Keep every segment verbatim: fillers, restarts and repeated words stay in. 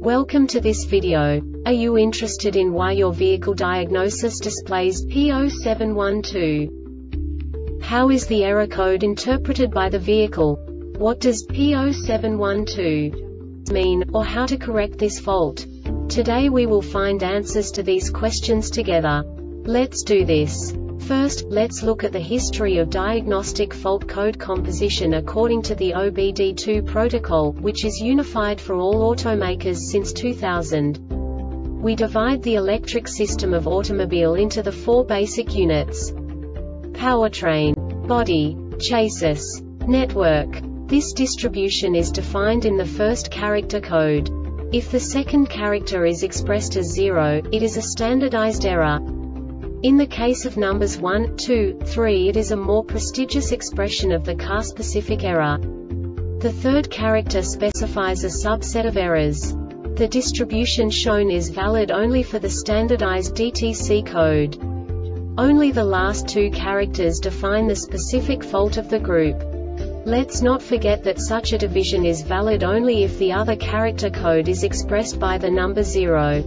Welcome to this video. Are you interested in why your vehicle diagnosis displays P zero seven one two? How is the error code interpreted by the vehicle? What does P zero seven one two mean, or how to correct this fault? Today we will find answers to these questions together. Let's do this. First, let's look at the history of diagnostic fault code composition according to the O B D two protocol, which is unified for all automakers since two thousand. We divide the electric system of automobile into the four basic units: powertrain, body, chassis, network. This distribution is defined in the first character code. If the second character is expressed as zero, it is a standardized error. In the case of numbers one, two, three, it is a more prestigious expression of the car-specific error. The third character specifies a subset of errors. The distribution shown is valid only for the standardized D T C code. Only the last two characters define the specific fault of the group. Let's not forget that such a division is valid only if the other character code is expressed by the number zero.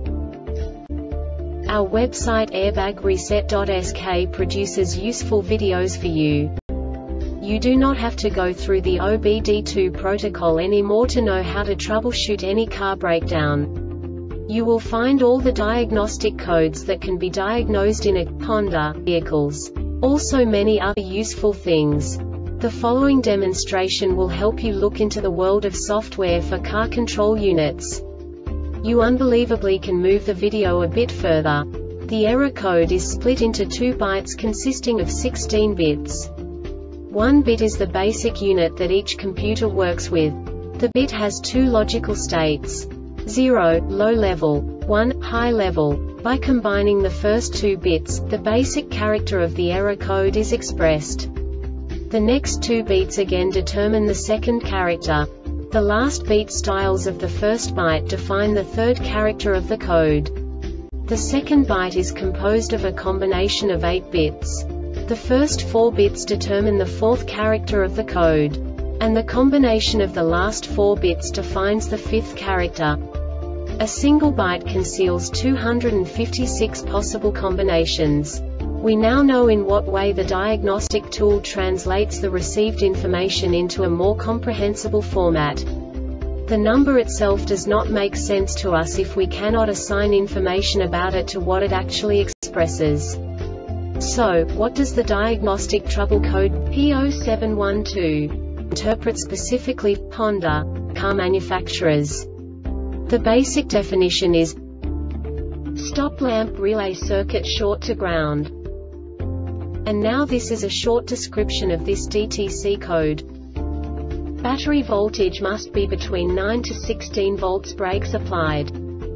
Our website airbag reset dot S K produces useful videos for you. You do not have to go through the O B D two protocol anymore to know how to troubleshoot any car breakdown. You will find all the diagnostic codes that can be diagnosed in a Honda vehicles. Also many other useful things. The following demonstration will help you look into the world of software for car control units. You unbelievably can move the video a bit further. The error code is split into two bytes consisting of sixteen bits. One bit is the basic unit that each computer works with. The bit has two logical states: zero, low level, one, high level. By combining the first two bits, the basic character of the error code is expressed. The next two beats again determine the second character. The last beat styles of the first byte define the third character of the code. The second byte is composed of a combination of eight bits. The first four bits determine the fourth character of the code. And the combination of the last four bits defines the fifth character. A single byte conceals two hundred fifty-six possible combinations. We now know in what way the diagnostic tool translates the received information into a more comprehensible format. The number itself does not make sense to us if we cannot assign information about it to what it actually expresses. So, what does the diagnostic trouble code P zero seven one two interpret specifically for Honda car manufacturers? The basic definition is stop lamp relay circuit short to ground. And now this is a short description of this D T C code. Battery voltage must be between nine to sixteen volts. Brakes applied.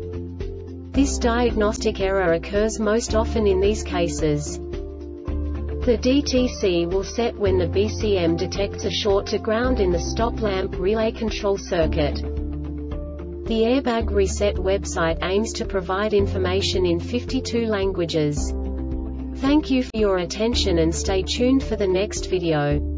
This diagnostic error occurs most often in these cases. The D T C will set when the B C M detects a short to ground in the stop lamp relay control circuit. The Airbag Reset website aims to provide information in fifty-two languages. Thank you for your attention and stay tuned for the next video.